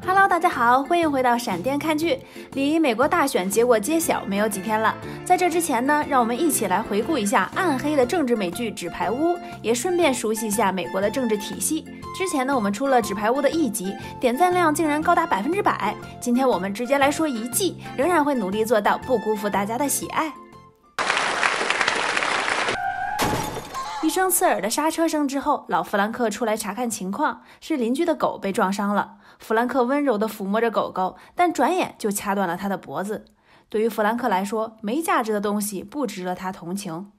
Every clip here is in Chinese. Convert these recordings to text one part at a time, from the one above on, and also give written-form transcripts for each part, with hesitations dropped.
Hello， 大家好，欢迎回到闪电看剧。离美国大选结果揭晓没有几天了，在这之前呢，让我们一起来回顾一下暗黑的政治美剧《纸牌屋》，也顺便熟悉一下美国的政治体系。之前呢，我们出了《纸牌屋》的1集，点赞量竟然高达100%。今天我们直接来说1季，仍然会努力做到不辜负大家的喜爱。一声刺耳的刹车声之后，老弗兰克出来查看情况，是邻居的狗被撞伤了。弗兰克温柔地抚摸着狗狗，但转眼就掐断了他的脖子。对于弗兰克来说，没价值的东西不值得他同情。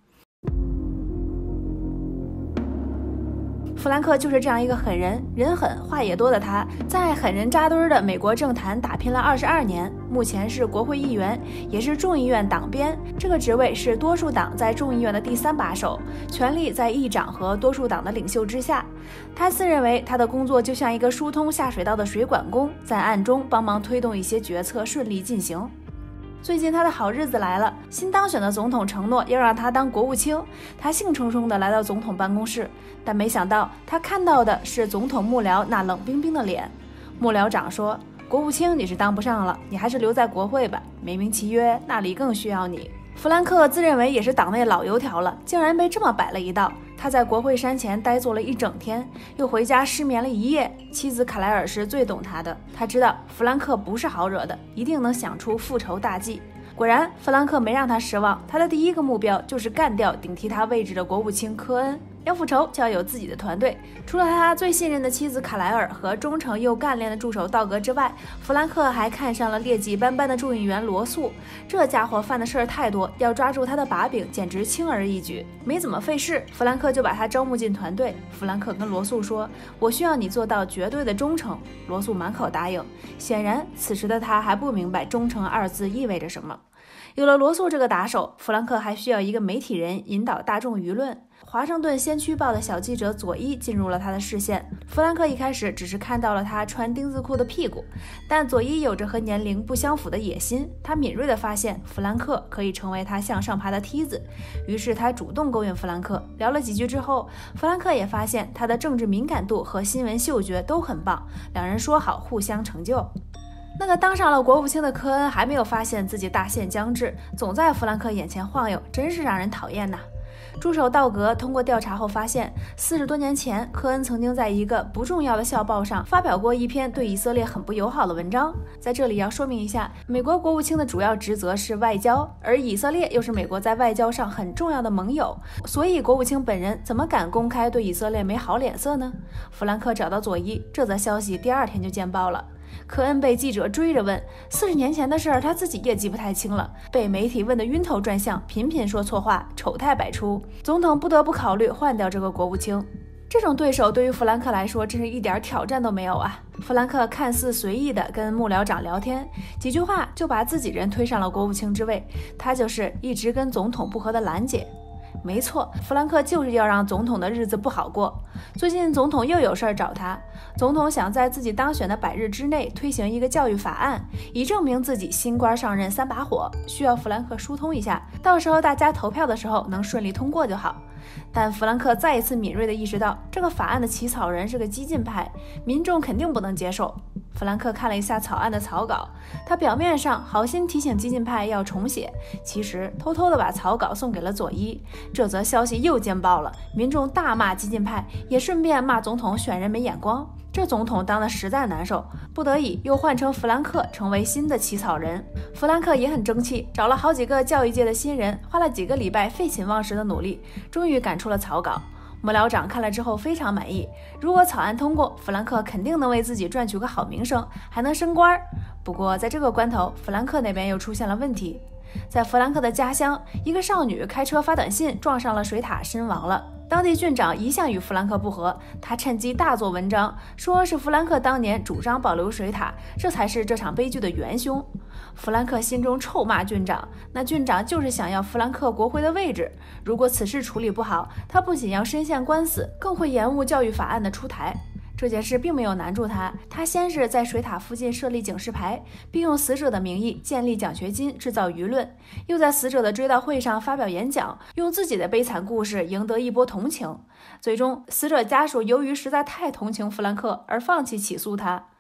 弗兰克就是这样一个狠人，人狠话也多的他，在狠人扎堆的美国政坛打拼了22年，目前是国会议员，也是众议院党鞭。这个职位是多数党在众议院的第3把手，权力在议长和多数党的领袖之下。他自认为他的工作就像一个疏通下水道的水管工，在暗中帮忙推动一些决策顺利进行。最近他的好日子来了，新当选的总统承诺要让他当国务卿，他兴冲冲地来到总统办公室，但没想到他看到的是总统幕僚那冷冰冰的脸。幕僚长说，国务卿你是当不上了，你还是留在国会吧，美名其曰那里更需要你。弗兰克自认为也是党内老油条了，竟然被这么摆了一道。他在国会山前呆坐了一整天，又回家失眠了1夜。妻子卡莱尔是最懂他的，他知道弗兰克不是好惹的，一定能想出复仇大计。果然，弗兰克没让他失望，他的第一个目标就是干掉顶替他位置的国务卿科恩。要复仇就要有自己的团队，除了他最信任的妻子卡莱尔和忠诚又干练的助手道格之外，弗兰克还看上了劣迹斑斑的众议员罗素。这家伙犯的事儿太多，要抓住他的把柄简直轻而易举。没怎么费事，弗兰克就把他招募进团队。弗兰克跟罗素说，我需要你做到绝对的忠诚。罗素满口答应，显然此时的他还不明白忠诚2字意味着什么。有了罗素这个打手，弗兰克还需要一个媒体人引导大众舆论。华盛顿先驱报的小记者佐伊进入了他的视线。弗兰克一开始只是看到了他穿丁字裤的屁股，但佐伊有着和年龄不相符的野心，他敏锐地发现弗兰克可以成为他向上爬的梯子，于是他主动勾引弗兰克。聊了几句之后，弗兰克也发现他的政治敏感度和新闻嗅觉都很棒，两人说好互相成就。那个当上了国务卿的科恩还没有发现自己大限将至，总在弗兰克眼前晃悠，真是让人讨厌呐。助手道格通过调查后发现，40多年前，科恩曾经在一个不重要的校报上发表过一篇对以色列很不友好的文章。在这里要说明一下，美国国务卿的主要职责是外交，而以色列又是美国在外交上很重要的盟友，所以国务卿本人怎么敢公开对以色列没好脸色呢？弗兰克找到佐伊，这则消息第2天就见报了。科恩被记者追着问，40年前的事儿他自己也记不太清了，被媒体问得晕头转向，频频说错话，丑态百出。总统不得不考虑换掉这个国务卿。这种对手对于弗兰克来说真是一点挑战都没有啊！弗兰克看似随意地跟幕僚长聊天，几句话就把自己人推上了国务卿之位，他就是一直跟总统不和的兰姐。没错，弗兰克就是要让总统的日子不好过。最近总统又有事儿找他，总统想在自己当选的100日之内推行一个教育法案，以证明自己新官上任3把火，需要弗兰克疏通一下，到时候大家投票的时候能顺利通过就好。但弗兰克再一次敏锐地意识到，这个法案的起草人是个激进派，民众肯定不能接受。弗兰克看了一下草案的草稿，他表面上好心提醒激进派要重写，其实偷偷地把草稿送给了佐伊。这则消息又见报了，民众大骂激进派，也顺便骂总统选人没眼光。这总统当得实在难受，不得已又换成弗兰克成为新的起草人。弗兰克也很争气，找了好几个教育界的新人，花了几个礼拜废寝忘食的努力，终于赶出了草稿。幕僚长看了之后非常满意，如果草案通过，弗兰克肯定能为自己赚取个好名声，还能升官。不过在这个关头，弗兰克那边又出现了问题。在弗兰克的家乡，一个少女开车发短信撞上了水塔身亡了。当地郡长一向与弗兰克不和，他趁机大做文章，说是弗兰克当年主张保留水塔，这才是这场悲剧的元凶。弗兰克心中臭骂郡长，那郡长就是想要弗兰克国会的位置。如果此事处理不好，他不仅要身陷官司，更会延误教育法案的出台。这件事并没有难住他，他先是在水塔附近设立警示牌，并用死者的名义建立奖学金，制造舆论，又在死者的追悼会上发表演讲，用自己的悲惨故事赢得一波同情。最终，死者家属由于实在太同情弗兰克而放弃起诉他。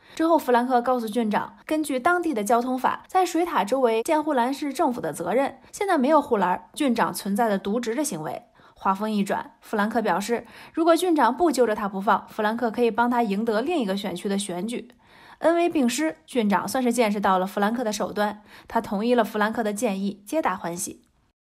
之后，弗兰克告诉郡长，根据当地的交通法，在水塔周围建护栏是政府的责任，现在没有护栏，郡长存在的渎职的行为。话锋一转，弗兰克表示，如果郡长不揪着他不放，弗兰克可以帮他赢得另一个选区的选举。恩威并施，郡长算是见识到了弗兰克的手段，他同意了弗兰克的建议，皆大欢喜。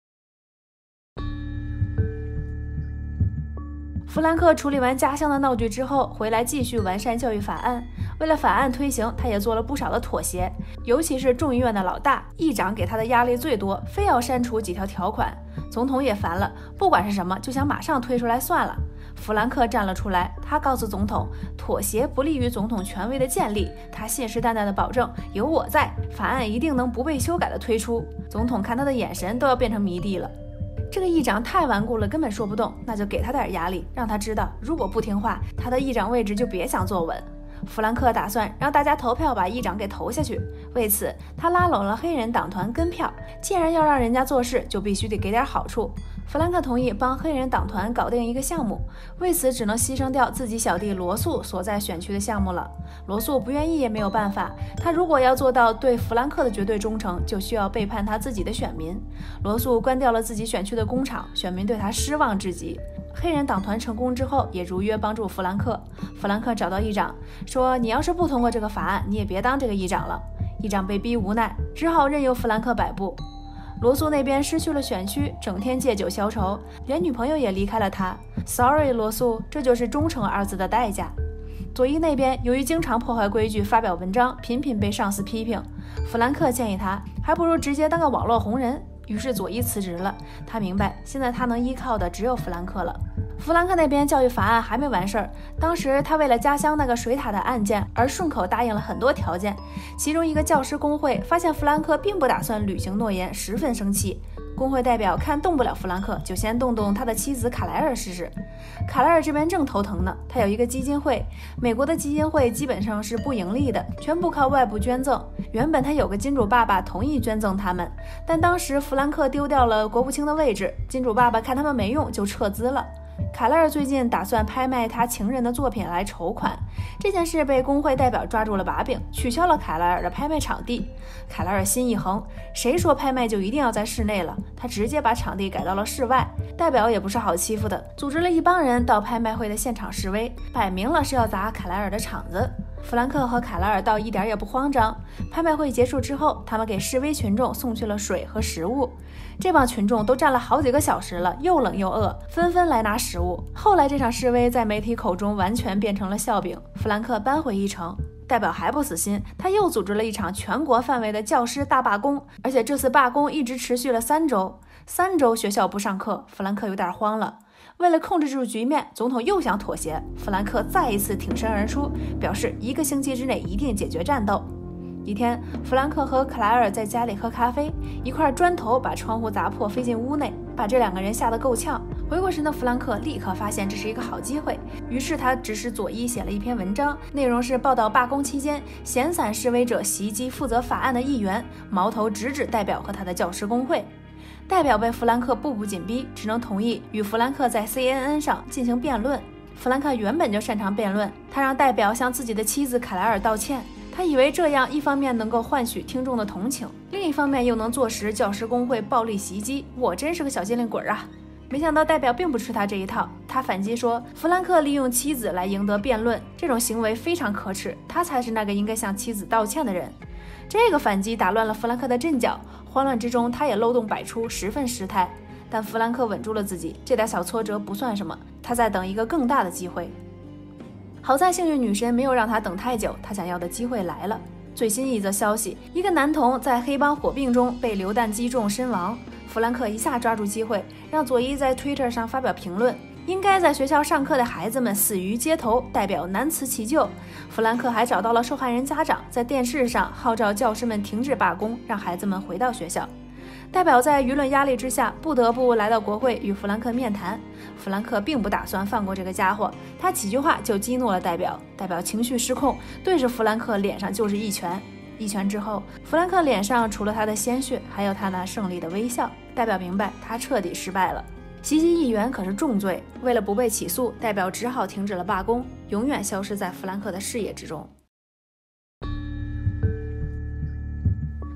弗兰克处理完家乡的闹剧之后，回来继续完善教育法案。为了法案推行，他也做了不少的妥协，尤其是众议院的老大议长给他的压力最多，非要删除几条条款。总统也烦了，不管是什么，就想马上推出来算了。弗兰克站了出来，他告诉总统，妥协不利于总统权威的建立。他信誓旦旦地保证，有我在，法案一定能不被修改的推出。总统看他的眼神都要变成迷弟了。这个议长太顽固了，根本说不动，那就给他点压力，让他知道，如果不听话，他的议长位置就别想坐稳。弗兰克打算让大家投票把议长给投下去，为此他拉拢了黑人党团跟票，既然要让人家做事，就必须得给点好处。弗兰克同意帮黑人党团搞定一个项目，为此只能牺牲掉自己小弟罗素所在选区的项目了。罗素不愿意也没有办法，他如果要做到对弗兰克的绝对忠诚，就需要背叛他自己的选民。罗素关掉了自己选区的工厂，选民对他失望至极。黑人党团成功之后，也如约帮助弗兰克。弗兰克找到议长说，你要是不通过这个法案，你也别当这个议长了。议长被逼无奈，只好任由弗兰克摆布。罗素那边失去了选区，整天借酒消愁，连女朋友也离开了他。Sorry， 罗素，这就是忠诚二字的代价。左翼那边由于经常破坏规矩，发表文章，频频被上司批评。弗兰克建议他，还不如直接当个网络红人。于是左翼辞职了，他明白现在他能依靠的只有弗兰克了。弗兰克那边教育法案还没完事儿，当时他为了家乡那个水塔的案件而顺口答应了很多条件，其中一个教师工会发现弗兰克并不打算履行诺言，十分生气。工会代表看动不了弗兰克，就先动动他的妻子卡莱尔试试。卡莱尔这边正头疼呢，他有一个基金会，美国的基金会基本上是不盈利的，全部靠外部捐赠。原本他有个金主爸爸同意捐赠他们，但当时弗兰克丢掉了国务卿的位置，金主爸爸看他们没用就撤资了。卡莱尔最近打算拍卖他情人的作品来筹款，这件事被工会代表抓住了把柄，取消了卡莱尔的拍卖场地。卡莱尔心一横，谁说拍卖就一定要在室内了？他直接把场地改到了室外。代表也不是好欺负的，组织了一帮人到拍卖会的现场示威，摆明了是要砸卡莱尔的场子。弗兰克和卡莱尔倒一点也不慌张。拍卖会结束之后，他们给示威群众送去了水和食物。这帮群众都站了好几个小时了，又冷又饿，纷纷来拿食物。后来这场示威在媒体口中完全变成了笑柄。弗兰克扳回一城。代表还不死心，他又组织了一场全国范围的教师大罢工，而且这次罢工一直持续了3周。3周学校不上课，弗兰克有点慌了。为了控制住局面，总统又想妥协，弗兰克再一次挺身而出，表示1个星期之内一定解决战斗。一天，弗兰克和克莱尔在家里喝咖啡，一块砖头把窗户砸破，飞进屋内，把这2个人吓得够呛。回过神的弗兰克立刻发现这是一个好机会，于是他指使左一写了一篇文章，内容是报道罢工期间闲散示威者袭击负责法案的议员，矛头直指代表和他的教师工会。代表被弗兰克步步紧逼，只能同意与弗兰克在 CNN 上进行辩论。弗兰克原本就擅长辩论，他让代表向自己的妻子凯莱尔道歉。他以为这样一方面能够换取听众的同情，另一方面又能坐实教师工会暴力袭击。我真是个小机灵鬼啊！没想到代表并不吃他这一套，他反击说弗兰克利用妻子来赢得辩论，这种行为非常可耻，他才是那个应该向妻子道歉的人。这个反击打乱了弗兰克的阵脚，慌乱之中他也漏洞百出，十分失态。但弗兰克稳住了自己，这点小挫折不算什么，他在等一个更大的机会。好在幸运女神没有让他等太久，他想要的机会来了。最新一则消息，一个男童在黑帮火并中被流弹击中身亡。弗兰克一下抓住机会，让佐伊在 Twitter 上发表评论，应该在学校上课的孩子们死于街头，代表难辞其咎。弗兰克还找到了受害人家长，在电视上号召教师们停止罢工，让孩子们回到学校。代表在舆论压力之下，不得不来到国会与弗兰克面谈。弗兰克并不打算放过这个家伙，他几句话就激怒了代表。代表情绪失控，对着弗兰克脸上就是一拳。一拳之后，弗兰克脸上除了他的鲜血，还有他那胜利的微笑。代表明白他彻底失败了。袭击议员可是重罪，为了不被起诉，代表只好停止了罢工，永远消失在弗兰克的视野之中。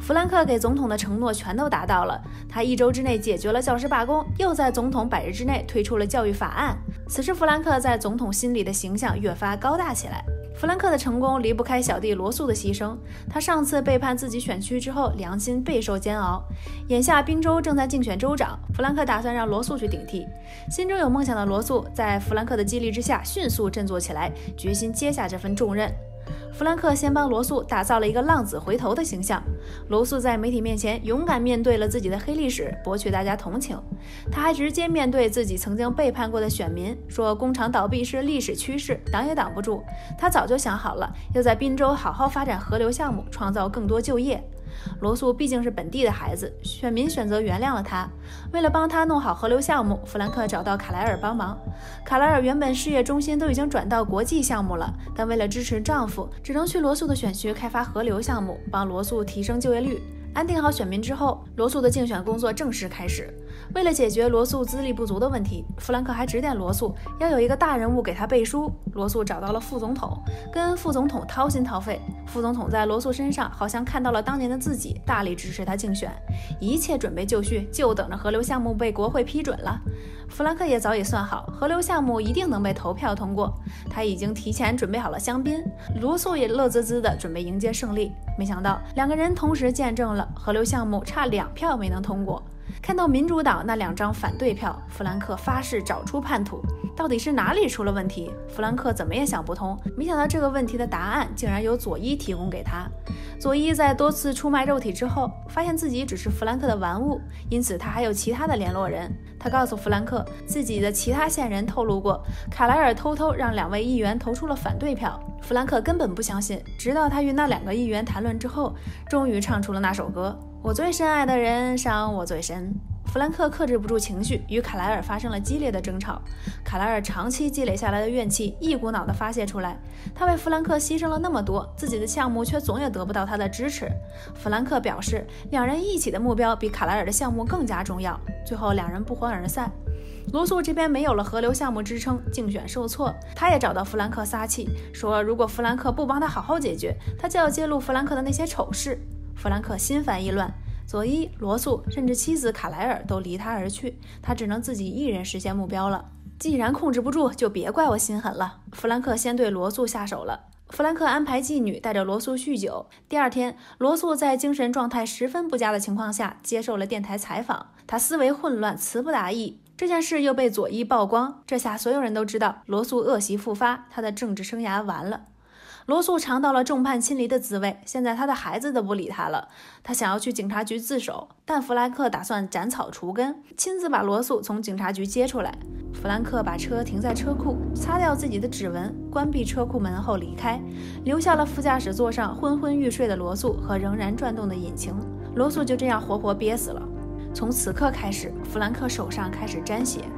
弗兰克给总统的承诺全都达到了，他1周之内解决了教师罢工，又在总统100日之内推出了教育法案。此时弗兰克在总统心里的形象越发高大起来。弗兰克的成功离不开小弟罗素的牺牲，他上次背叛自己选区之后，良心备受煎熬。眼下宾州正在竞选州长，弗兰克打算让罗素去顶替。心中有梦想的罗素在弗兰克的激励之下迅速振作起来，决心接下这份重任。弗兰克先帮罗素打造了一个浪子回头的形象。罗素在媒体面前勇敢面对了自己的黑历史，博取大家同情。他还直接面对自己曾经背叛过的选民，说工厂倒闭是历史趋势，挡也挡不住。他早就想好了，要在宾州好好发展河流项目，创造更多就业。罗素毕竟是本地的孩子，选民选择原谅了他。为了帮他弄好河流项目，弗兰克找到卡莱尔帮忙。卡莱尔原本事业中心都已经转到国际项目了，但为了支持丈夫，只能去罗素的选区开发河流项目，帮罗素提升就业率。安定好选民之后，罗素的竞选工作正式开始。为了解决罗素资历不足的问题，弗兰克还指点罗素要有一个大人物给他背书。罗素找到了副总统，跟副总统掏心掏肺。副总统在罗素身上好像看到了当年的自己，大力支持他竞选，一切准备就绪，就等着河流项目被国会批准了。弗兰克也早已算好，河流项目一定能被投票通过，他已经提前准备好了香槟。罗素也乐滋滋的准备迎接胜利。没想到2个人同时见证了河流项目差2票没能通过。看到民主党那2张反对票，弗兰克发誓找出叛徒。到底是哪里出了问题？弗兰克怎么也想不通。没想到这个问题的答案竟然由佐伊提供给他。佐伊在多次出卖肉体之后，发现自己只是弗兰克的玩物，因此他还有其他的联络人。他告诉弗兰克，自己的其他线人透露过，卡莱尔偷偷让2位议员投出了反对票。弗兰克根本不相信，直到他与那2个议员谈论之后，终于唱出了那首歌：我最深爱的人伤我最深。弗兰克克制不住情绪，与卡莱尔发生了激烈的争吵。卡莱尔长期积累下来的怨气一股脑地发泄出来，他为弗兰克牺牲了那么多，自己的项目却总也得不到他的支持。弗兰克表示，2人一起的目标比卡莱尔的项目更加重要。最后2人不欢而散。罗素这边没有了河流项目支撑，竞选受挫，他也找到弗兰克撒气，说如果弗兰克不帮他好好解决，他就要揭露弗兰克的那些丑事。弗兰克心烦意乱，佐伊、罗素甚至妻子卡莱尔都离他而去，他只能自己一人实现目标了。既然控制不住，就别怪我心狠了。弗兰克先对罗素下手了。弗兰克安排妓女带着罗素酗酒。第2天，罗素在精神状态十分不佳的情况下接受了电台采访，他思维混乱，词不达意。这件事又被佐伊曝光，这下所有人都知道罗素恶习复发，他的政治生涯完了。罗素尝到了众叛亲离的滋味，现在他的孩子都不理他了。他想要去警察局自首，但弗兰克打算斩草除根，亲自把罗素从警察局接出来。弗兰克把车停在车库，擦掉自己的指纹，关闭车库门后离开，留下了副驾驶座上昏昏欲睡的罗素和仍然转动的引擎。罗素就这样活活憋死了。从此刻开始，弗兰克手上开始沾血。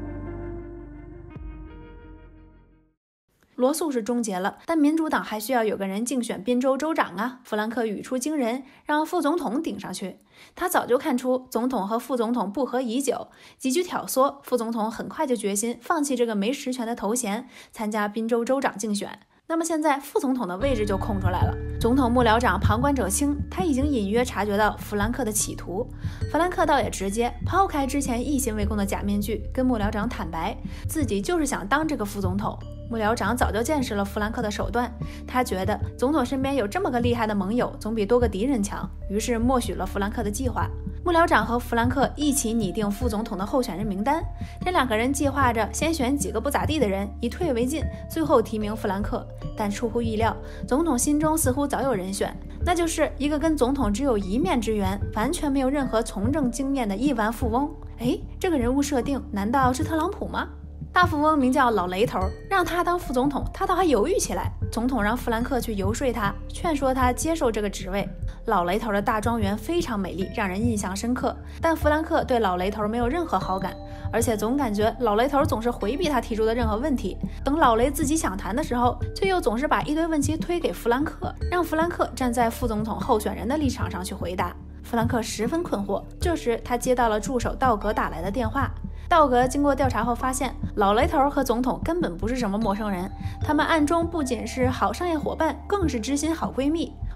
罗素是终结了，但民主党还需要有个人竞选宾州州长啊！弗兰克语出惊人，让副总统顶上去。他早就看出总统和副总统不和已久，几句挑唆，副总统很快就决心放弃这个没实权的头衔，参加宾州州长竞选。那么现在副总统的位置就空出来了。总统幕僚长旁观者清，他已经隐约察觉到弗兰克的企图。弗兰克倒也直接抛开之前一心为公的假面具，跟幕僚长坦白，自己就是想当这个副总统。幕僚长早就见识了弗兰克的手段，他觉得总统身边有这么个厉害的盟友，总比多个敌人强，于是默许了弗兰克的计划。幕僚长和弗兰克一起拟定副总统的候选人名单，这2个人计划着先选几个不咋地的人，以退为进，最后提名弗兰克。但出乎意料，总统心中似乎早有人选，那就是一个跟总统只有一面之缘，完全没有任何从政经验的亿万富翁。这个人物设定难道是特朗普吗？大富翁名叫老雷头，让他当副总统，他倒还犹豫起来。总统让弗兰克去游说他，劝说他接受这个职位。老雷头的大庄园非常美丽，让人印象深刻，但弗兰克对老雷头没有任何好感，而且总感觉老雷头总是回避他提出的任何问题，等老雷自己想谈的时候，却又总是把一堆问题推给弗兰克，让弗兰克站在副总统候选人的立场上去回答。弗兰克十分困惑，这时他接到了助手道格打来的电话。道格经过调查后发现，老雷头和总统根本不是什么陌生人，他们暗中不仅是好商业伙伴，更是知心好闺蜜。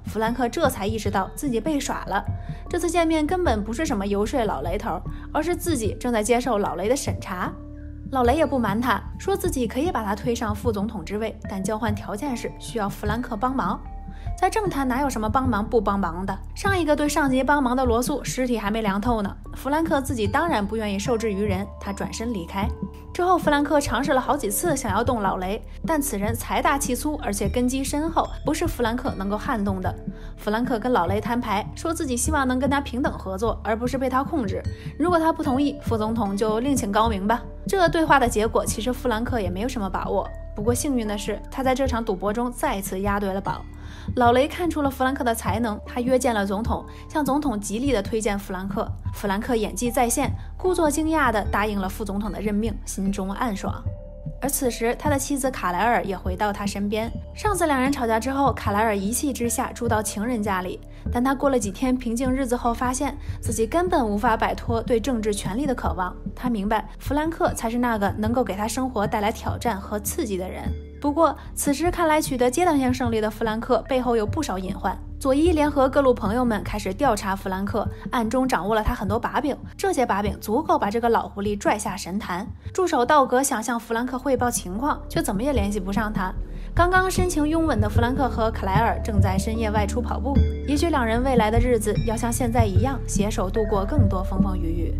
弗兰克这才意识到自己被耍了。这次见面根本不是什么游说老雷头，而是自己正在接受老雷的审查。老雷也不瞒他，说自己可以把他推上副总统之位，但交换条件是需要弗兰克帮忙。在政坛哪有什么帮忙不帮忙的？上一个对上级帮忙的罗素尸体还没凉透呢。弗兰克自己当然不愿意受制于人，他转身离开。之后弗兰克尝试了好几次想要动老雷，但此人财大气粗，而且根基深厚，不是弗兰克能够撼动的。弗兰克跟老雷摊牌，说自己希望能跟他平等合作，而不是被他控制。如果他不同意，副总统就另请高明吧。这对话的结果其实弗兰克也没有什么把握，不过幸运的是，他在这场赌博中再次押对了宝。老雷看出了弗兰克的才能，他约见了总统，向总统极力的推荐弗兰克。弗兰克演技在线，故作惊讶地答应了副总统的任命，心中暗爽。而此时他的妻子卡莱尔也回到他身边。上次两人吵架之后，卡莱尔一气之下住到情人家里，但他过了几天平静日子后，发现自己根本无法摆脱对政治权力的渴望。他明白弗兰克才是那个能够给他生活带来挑战和刺激的人。不过此时看来取得阶段性胜利的弗兰克背后有不少隐患。佐伊联合各路朋友们开始调查弗兰克，暗中掌握了他很多把柄，这些把柄足够把这个老狐狸拽下神坛。助手道格想向弗兰克汇报情况，却怎么也联系不上他。刚刚深情拥吻的弗兰克和克莱尔正在深夜外出跑步，也许两人未来的日子要像现在一样，携手度过更多风风雨雨。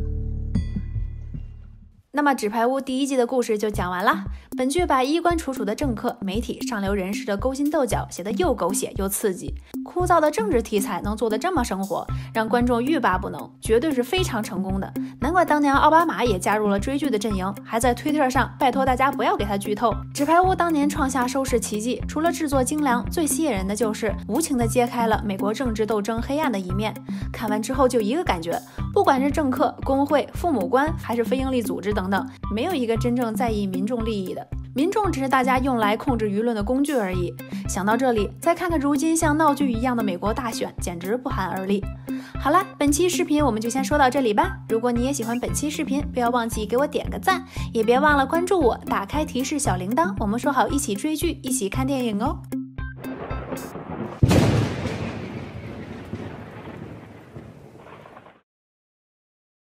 那么纸牌屋第一季的故事就讲完了。本剧把衣冠楚楚的政客、媒体、上流人士的勾心斗角写得又狗血又刺激，枯燥的政治题材能做得这么生活，让观众欲罢不能，绝对是非常成功的。难怪当年奥巴马也加入了追剧的阵营，还在推特上拜托大家不要给他剧透。纸牌屋当年创下收视奇迹，除了制作精良，最吸引人的就是无情地揭开了美国政治斗争黑暗的一面。看完之后就一个感觉，不管是政客、工会、父母官还是非营利组织等等，没有一个真正在意民众利益的，民众只是大家用来控制舆论的工具而已。想到这里，再看看如今像闹剧一样的美国大选，简直不寒而栗。好了，本期视频我们就先说到这里吧。如果你也喜欢本期视频，不要忘记给我点个赞，也别忘了关注我，打开提示小铃铛，我们说好一起追剧，一起看电影哦。